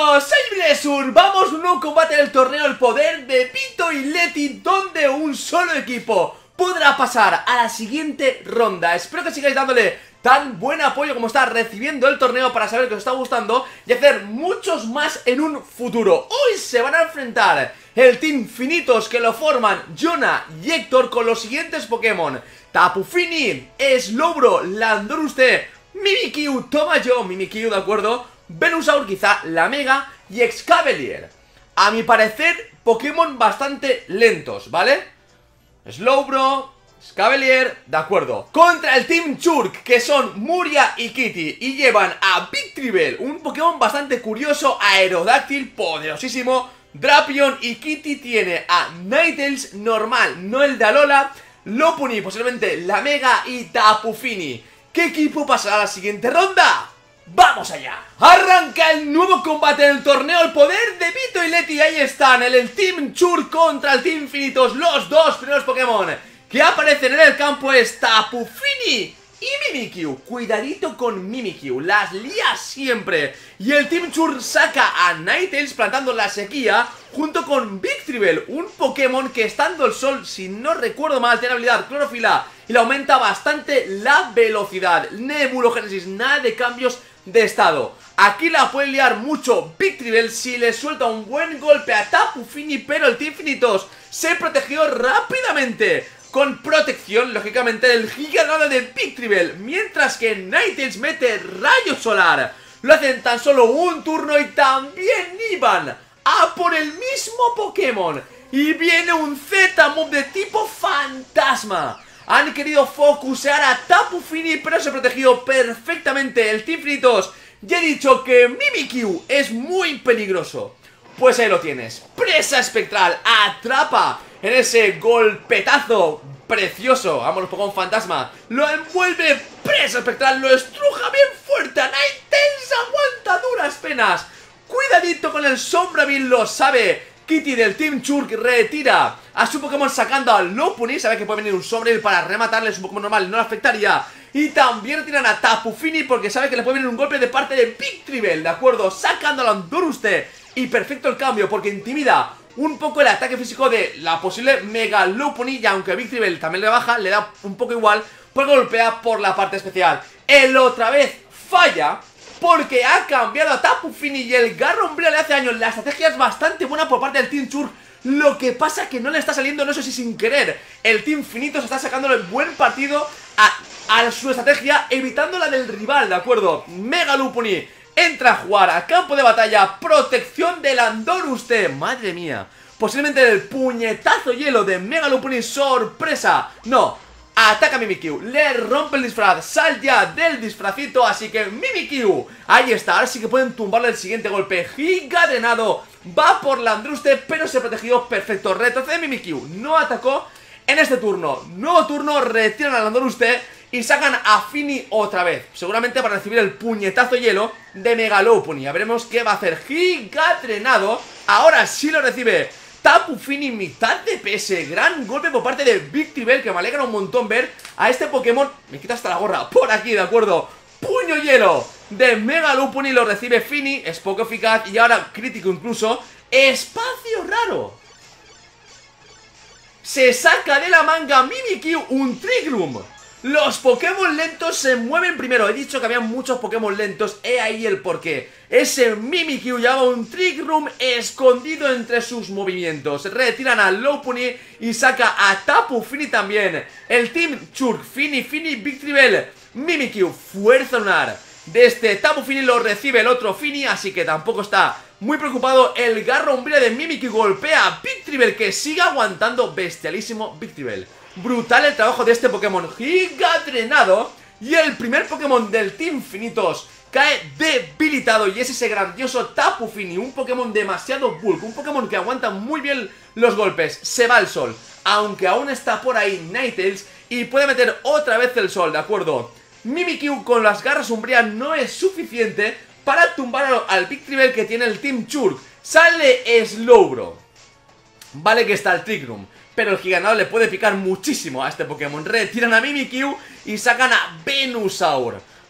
amigos, soy Blessur. Vamos a un nuevo combate del torneo El Poder de Vito y Leti, donde un solo equipo podrá pasar a la siguiente ronda. Espero que sigáis dándole tan buen apoyo como está recibiendo el torneo para saber que os está gustando y hacer muchos más en un futuro. Hoy se van a enfrentar el Team Finitos, que lo forman Jonah y Héctor, con los siguientes Pokémon: Tapu Fini, Slowbro, Landorusте, Mimikyu, Tomayo, Mimikyu, de acuerdo, Venusaur, quizá la Mega, y Excavalier. A mi parecer, Pokémon bastante lentos, ¿vale? Slowbro, Excavalier, de acuerdo. Contra el Team Churk, que son Muria y Kitty, y llevan a Victreebel, un Pokémon bastante curioso, Aerodáctil, poderosísimo, Drapion, y Kitty tiene a Ninetales normal, no el de Alola, Lopunny, posiblemente la Mega, y Tapu Fini. ¿Qué equipo pasará a la siguiente ronda? ¡Vamos allá! Arranca el nuevo combate del torneo El Poder de Vito y Leti. Ahí están, el Team Churk contra el Team Finitos. Los dos primeros Pokémon que aparecen en el campo es Tapu Fini y Mimikyu. Cuidadito con Mimikyu, las lía siempre. Y el Team Churk saca a Ninetales plantando la sequía junto con Victreebel, un Pokémon que, estando el sol, si no recuerdo mal, tiene habilidad clorofila y le aumenta bastante la velocidad. Nebulogénesis, nada de cambios de estado. Aquí la puede liar mucho Victreebel si le suelta un buen golpe a Tapu Fini, pero el Team Finitos se protegió rápidamente con protección, lógicamente, del Giganado de Victreebel, mientras que Ninetales mete rayo solar. Lo hacen tan solo un turno y también iban a por el mismo Pokémon. Y viene un Z-Move de tipo fantasma. Han querido focusear a Tapu Fini, pero se protegió perfectamente el Team Finitos. Ya he dicho que Mimikyu es muy peligroso. Pues ahí lo tienes. Presa espectral. Atrapa en ese golpetazo precioso. Vamos, los Pokémon fantasma. Lo envuelve. Presa espectral. Lo estruja bien fuerte. Ninetales aguanta duras penas. Cuidadito con el Sombrabil, lo sabe. Kitty del Team Churk retira a su Pokémon sacando a Lopunny. Sabe que puede venir un Sombrabil para rematarle. Su Pokémon normal no le afectaría. Y también retiran a Tapu Fini porque sabe que le puede venir un golpe de parte de Victreebel, ¿de acuerdo? Sacando a Landorusте. Y perfecto el cambio porque intimida un poco el ataque físico de la posible Mega Lopunny. Y aunque Victreebel también le baja, le da un poco igual porque golpea por la parte especial. Él otra vez falla porque ha cambiado a Tapu Fini y el Garra Umbría le hace daño. La estrategia es bastante buena por parte del Team Churk. Lo que pasa es que no le está saliendo, no sé si sin querer. El Team Finitos está sacándole buen partido a su estrategia, evitando la del rival, ¿de acuerdo? Mega Lopunny entra a jugar a campo de batalla. Protección de Landorusте. Madre mía. Posiblemente el puñetazo hielo de Mega Lopunny. Sorpresa. No. Ataca a Mimikyu, le rompe el disfraz, sal ya del disfrazito, así que Mimikyu, ahí está, ahora sí que pueden tumbarle el siguiente golpe. Giga Drenado, va por Landorustte, pero se protegió perfecto. Retrocede Mimikyu, no atacó en este turno. Nuevo turno, retiran a Landorustte y sacan a Fini otra vez, seguramente para recibir el puñetazo hielo de Mega Lopunny. Ya veremos qué va a hacer. Giga Drenado, ahora sí lo recibe Tapu Fini, mitad de PS. Gran golpe por parte de Victreebel, que me alegra un montón ver a este Pokémon. Me quita hasta la gorra por aquí, ¿de acuerdo? Puño hielo de Mega Lopunny, lo recibe Fini. Es poco eficaz y ahora crítico incluso. Espacio raro. Se saca de la manga Mimikyu un Trick Room. Los Pokémon lentos se mueven primero. He dicho que había muchos Pokémon lentos. He ahí el porqué. Ese Mimikyu lleva un Trick Room escondido entre sus movimientos. Retiran a Lopunny y saca a Tapu Fini también. El Team Churk, Fini, Victreebel, Mimikyu, fuerza lunar. De este Tapu Fini lo recibe el otro Fini, así que tampoco está muy preocupado. El Garra Umbría de Mimikyu golpea a Victreebel, que sigue aguantando. Bestialísimo Victreebel. Brutal el trabajo de este Pokémon. Giga Drenado. Y el primer Pokémon del Team Finitos cae debilitado, y es ese grandioso Tapu Fini, un Pokémon demasiado bulk, un Pokémon que aguanta muy bien los golpes. Se va el sol, aunque aún está por ahí Ninetales y puede meter otra vez el sol, ¿de acuerdo? Mimikyu con las garras umbrías no es suficiente para tumbar al Victreebel que tiene el Team Churk. Sale Slowbro. Vale que está el Trick Room, pero el Giganado le puede picar muchísimo a este Pokémon. Retiran a Mimikyu y sacan a Venusaur.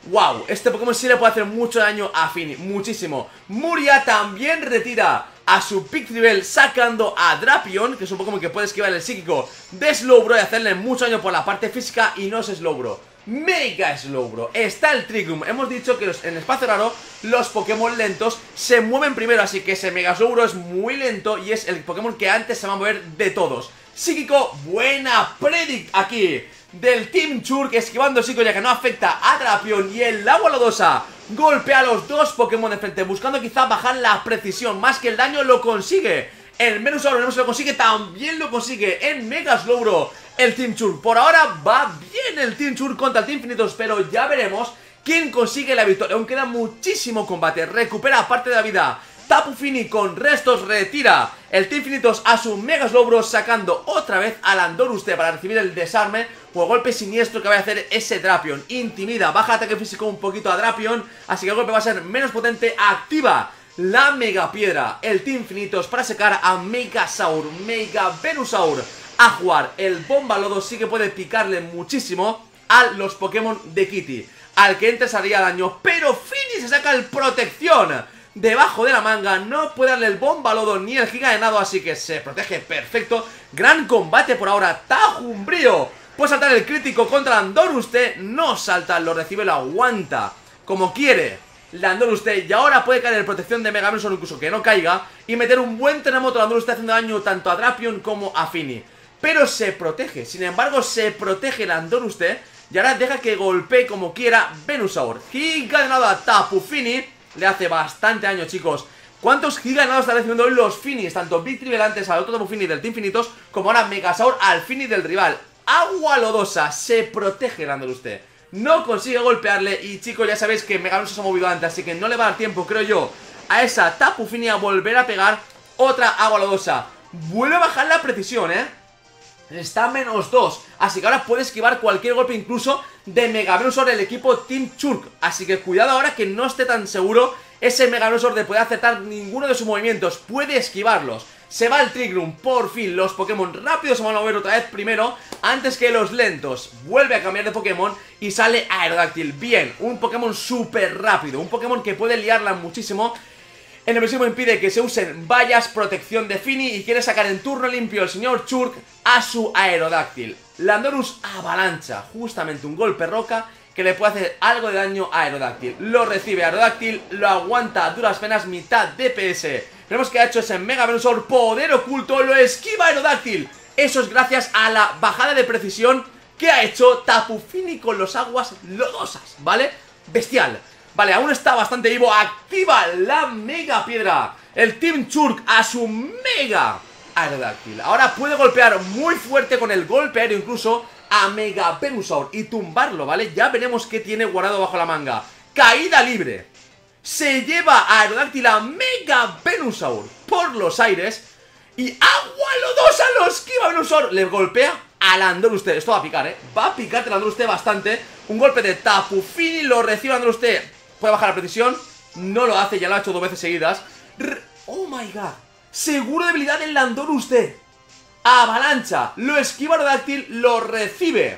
Wow, este Pokémon sí le puede hacer mucho daño a Fini, muchísimo. Muria también retira a su Pictreebel sacando a Drapion, que es un Pokémon que puede esquivar el psíquico de Slowbro y hacerle mucho daño por la parte física. Y no es Slowbro, Mega Slowbro. Está el Trigun. Hemos dicho que en espacio raro los Pokémon lentos se mueven primero, así que ese Mega Slowbro es muy lento y es el Pokémon que antes se va a mover de todos. Psíquico, buena predict aquí del Team Churk, esquivando el psíquico ya que no afecta a Drapion. Y el agua lodosa golpea a los dos Pokémon de frente, buscando quizá bajar la precisión. Más que el daño lo consigue. El Venusaur no se lo consigue, también lo consigue en Mega Slowbro el Team Churk. Por ahora va bien el Team Churk contra el Team Infinitos, pero ya veremos quién consigue la victoria. Aún queda muchísimo combate, recupera parte de la vida Tapu Fini con restos, retira el Team Infinitos a su Mega Slowbro, sacando otra vez al Andoruste para recibir el desarme o el golpe siniestro que va a hacer ese Drapion. Intimida, baja el ataque físico un poquito a Drapion, así que el golpe va a ser menos potente. Activa la Mega Piedra el Team Infinitos para secar a Megasaur, Mega Venusaur a jugar. El Bomba Lodo sí que puede picarle muchísimo a los Pokémon de Kitty. Al que entre haría daño, pero Fini se saca el Protección debajo de la manga. No puede darle el Bomba Lodo ni el Giga Venado, así que se protege perfecto. Gran combate por ahora. Tajumbrío puede saltar el crítico contra Andoruste. No salta, lo recibe, lo aguanta como quiere la Andoruste. Y ahora puede caer en protección de Mega Venusaur, incluso que no caiga, y meter un buen terremoto. La Andoruste haciendo daño tanto a Drapion como a Fini, pero se protege. Sin embargo, se protege la Andoruste y ahora deja que golpee como quiera Venusaur. Giga Venado a Tapu Fini. Le hace bastante daño, chicos. ¿Cuántos Giga Venados están recibiendo hoy los Finis? Tanto Pictreebel antes al otro Tapu Fini del Team Infinitos, como ahora Megasaur al Fini del rival. Agua lodosa, se protege la Andoruste, no consigue golpearle. Y chicos, ya sabéis que Mega Venusaur se ha movido antes, así que no le va a dar tiempo, creo yo, a esa Tapu Fini a volver a pegar otra agua lodosa. Vuelve a bajar la precisión, está a -2, así que ahora puede esquivar cualquier golpe, incluso de Mega Venusaur el equipo Team Churk. Así que cuidado ahora que no esté tan seguro ese Mega Venusaur de poder acertar ninguno de sus movimientos. Puede esquivarlos. Se va el Trigun, por fin los Pokémon rápidos se van a mover otra vez primero antes que los lentos. Vuelve a cambiar de Pokémon y sale Aerodactyl. Bien, un Pokémon súper rápido, un Pokémon que puede liarla muchísimo. El nerviosismo impide que se usen vallas, protección de Fini, y quiere sacar en turno limpio el señor Churk a su Aerodactyl. Landorus avalancha, justamente un golpe roca que le puede hacer algo de daño a Aerodactyl. Lo recibe Aerodactyl, lo aguanta a duras penas, mitad DPS. Vemos que ha hecho ese Mega Venusaur, poder oculto, lo esquiva Aerodactyl. Eso es gracias a la bajada de precisión que ha hecho Tapu Fini con los aguas lodosas, ¿vale? Bestial. Vale, aún está bastante vivo. Activa la Mega Piedra el Team Churk a su Mega Aerodactyl. Ahora puede golpear muy fuerte con el golpe aéreo incluso a Mega Venusaur y tumbarlo, ¿vale? Ya veremos qué tiene guardado bajo la manga. Caída libre. Se lleva a Aerodactyl a Mega Venusaur por los aires y agua lodosa lo esquiva Venusaur. Le golpea a Landoruste. Esto va a picar, va a picar Landoruste bastante. Un golpe de Tapu Fini, lo recibe Landoruste. Puede bajar la precisión, no lo hace, ya lo ha hecho 2 veces seguidas. Oh my god, seguro debilidad del Landoruste. Avalancha, lo esquiva Aerodactyl, lo recibe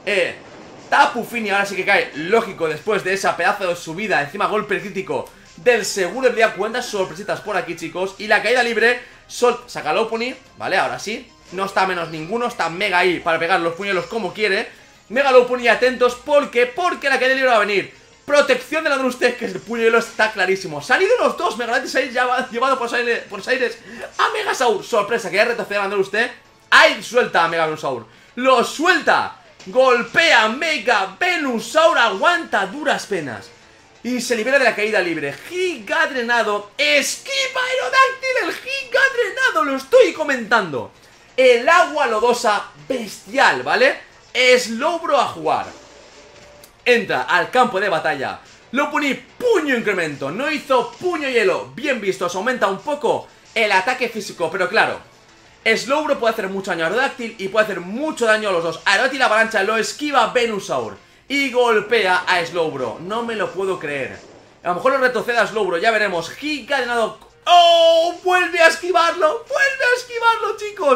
Tapu Fini. Ahora sí que cae, lógico, después de esa pedazo de subida. Encima golpe crítico del seguro debilidad. Cuentas sorpresitas por aquí, chicos. Y la caída libre, saca Lopunny, vale, ahora sí. No está menos ninguno, está Mega ahí para pegar los puñuelos como quiere. Mega Lopunny, atentos, porque la caída libre va a venir. Protección de la Andoruste, que el puñuelo está clarísimo. Se han ido los dos, Megalantis ahí llevado por los aires a Megasaur. Sorpresa, que ya retrocede la Andoruste. Ahí suelta a Mega Venusaur. Lo suelta. Golpea Mega Venusaur, aguanta duras penas y se libera de la caída libre. Giga Drenado, esquiva Aerodactyl, el Giga Drenado, lo estoy comentando. El agua lodosa, bestial, ¿vale? Slowbro a jugar. Entra al campo de batalla. Lopunny, puño incremento. No hizo puño hielo. Bien visto, se aumenta un poco el ataque físico, pero claro, Slowbro puede hacer mucho daño a Aerodactyl y puede hacer mucho daño a los dos. Aerodactyl avalancha, lo esquiva Venusaur y golpea a Slowbro. No me lo puedo creer. A lo mejor lo retrocede a Slowbro, ya veremos. Giga de nado. ¡Oh! Vuelve a esquivarlo, chicos.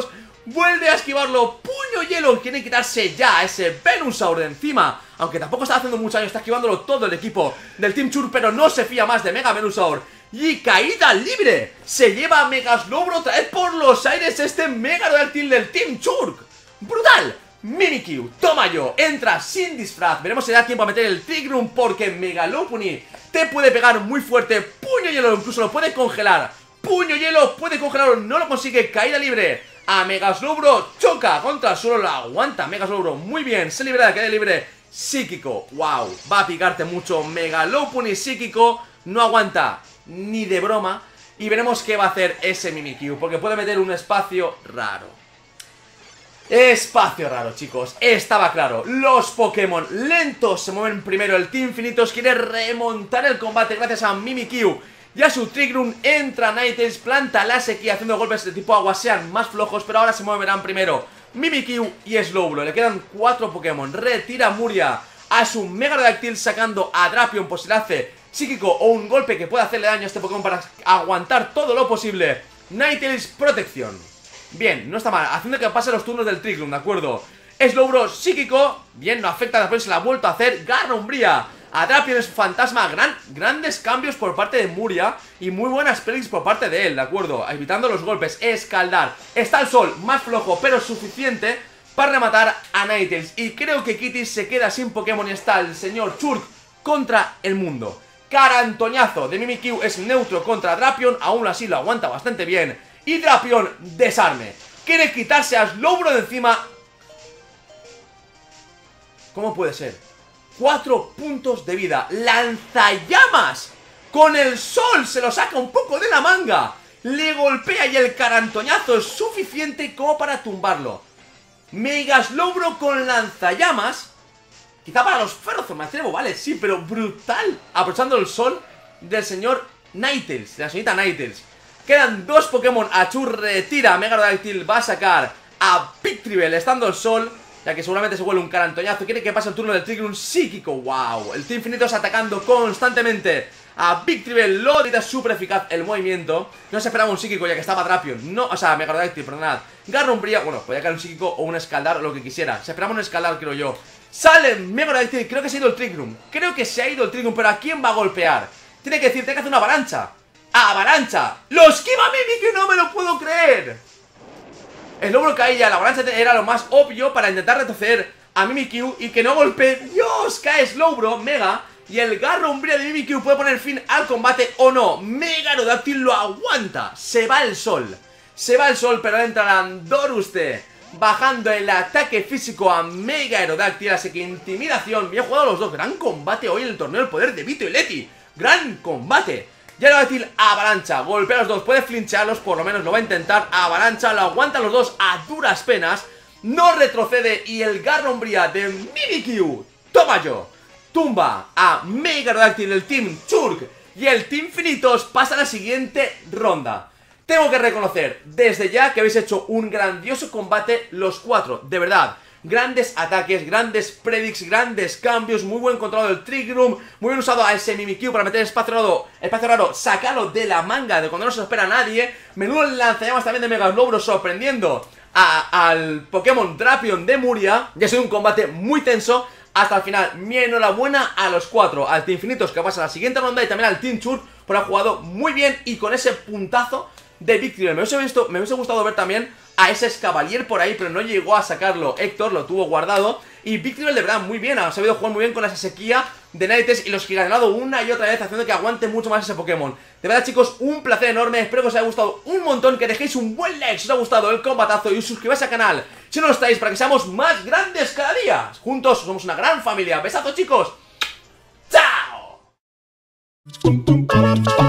vuelve a esquivarlo. Puño hielo, quiere quitarse ya ese Venusaur de encima. Aunque tampoco está haciendo mucho daño, está esquivándolo todo el equipo del Team Churk, pero no se fía más de Mega Venusaur. Y caída libre, se lleva a Mega Slowbro otra vez por los aires este Mega Aerodactyl del Team Churk. ¡Brutal! Mimikyu, toma yo, entra sin disfraz. Veremos si da tiempo a meter el Trick-Room, porque Mega Lopunny te puede pegar muy fuerte. Puño hielo, incluso lo puede congelar. Puño hielo, puede congelarlo, no lo consigue. Caída libre a Mega Slowbro, choca contra el suelo, la aguanta Mega Slowbro muy bien, se libera de caída libre. Psíquico, wow, va a picarte mucho. Mega Lopunny psíquico, no aguanta ni de broma. Y veremos qué va a hacer ese Mimikyu, porque puede meter un espacio raro. Espacio raro, chicos, estaba claro. Los Pokémon lentos se mueven primero. El Team Infinitos quiere remontar el combate gracias a Mimikyu y a su Trick Room. Entra Ninetales, planta la sequía haciendo golpes de tipo agua, sean más flojos, pero ahora se moverán primero Mimikyu y Slowbro. Le quedan 4 Pokémon. Retira Muria a su Mega Aerodactyl, sacando a Drapion por si le hace psíquico o un golpe que pueda hacerle daño a este Pokémon para aguantar todo lo posible. Ninetales, protección. Bien, no está mal, haciendo que pase los turnos del Trick Room, ¿de acuerdo? Slowbro psíquico, bien, no afecta, después se la ha vuelto a hacer. Garra Umbría a Drapion, es fantasma, grandes cambios por parte de Muria y muy buenas plays por parte de él, ¿de acuerdo? Evitando los golpes. Escaldar, está el sol, más flojo, pero suficiente para rematar a Ninetales. Y creo que Kitty se queda sin Pokémon y está el señor Churk contra el mundo. Carantoñazo de Mimikyu es neutro contra Drapion, aún así lo aguanta bastante bien. Y Drapion, desarme, quiere quitarse a Slowbro de encima. ¿Cómo puede ser? 4 puntos de vida. Lanzallamas con el sol, se lo saca un poco de la manga. Le golpea y el carantoñazo es suficiente como para tumbarlo. Mega Slowbro con lanzallamas. Quizá para los Ferrothorn, me atrevo, vale, sí, pero brutal. Aprovechando el sol del señor Ninetales, de la señorita Ninetales. Quedan 2 Pokémon. Achur retira a Mega Aerodactyl, va a sacar a Victreebel estando el sol, ya que seguramente se vuelve un carantoñazo. Quiere que pase el turno del Trick Room psíquico. Wow, el Team Infinitos atacando constantemente a Victreebel. Lo grita súper eficaz el movimiento. No se esperaba un psíquico ya que estaba Drapion. No, o sea, Mega Aerodactyl, perdonad. Garra Umbría, bueno, podía caer un psíquico o un escaldar o lo que quisiera. Se esperaba un escaldar, creo yo. Sale Mega Aerodactyl, creo que se ha ido el Trick Room. Creo que se ha ido el Trick Room, pero ¿a quién va a golpear? Tiene que decir, tiene que hacer una avalancha. ¡Avalancha! ¡Lo esquiva Mimikyu! ¡No me lo puedo creer! El Slowbro caía, la avalancha era lo más obvio para intentar retroceder a Mimikyu y que no golpee. ¡Dios! Cae Slowbro, Mega, y el Garra Umbría de Mimikyu puede poner fin al combate o no. Mega Aerodactyl lo aguanta. Se va el sol. Se va el sol, pero entra Landoruste, bajando el ataque físico a Mega Aerodactyl. Así que intimidación. Bien jugado los dos. Gran combate hoy en el torneo del poder de Vito y Leti. Gran combate. Y Aerodactyl, avalancha, golpea a los dos, puede flincharlos, por lo menos lo va a intentar. Avalancha, lo aguantan los dos a duras penas. No retrocede y el Garra Umbría de Mimikyu, toma yo, tumba a Mega Aerodactyl del Team Churk. Y el Team Infinitos pasa a la siguiente ronda. Tengo que reconocer desde ya que habéis hecho un grandioso combate los 4, de verdad. Grandes ataques, grandes predicts, grandes cambios, muy buen controlado del Trick Room, muy bien usado a ese Mimikyu para meter espacio raro, sacarlo de la manga de cuando no se lo espera nadie. Menudo lanzallamas también de Mega Slowbro sorprendiendo al Pokémon Drapion de Muria. Ya ha sido un combate muy tenso hasta el final. Mi enhorabuena a los 4, al Team Infinitos que pasa a la siguiente ronda y también al Team Churk por haber jugado muy bien y con ese puntazo de Victreebel. Me hubiese gustado ver también a ese Escavalier por ahí, pero no llegó a sacarlo Héctor, lo tuvo guardado. Y Victreebel de verdad muy bien, ha sabido jugar muy bien con esa sequía de Ninetales y los giganelados una y otra vez, haciendo que aguante mucho más ese Pokémon. De verdad, chicos, un placer enorme, espero que os haya gustado un montón, que dejéis un buen like si os ha gustado el combatazo y os suscribáis al canal si no lo estáis, para que seamos más grandes cada día. Juntos somos una gran familia. Besazos, chicos. ¡Chao!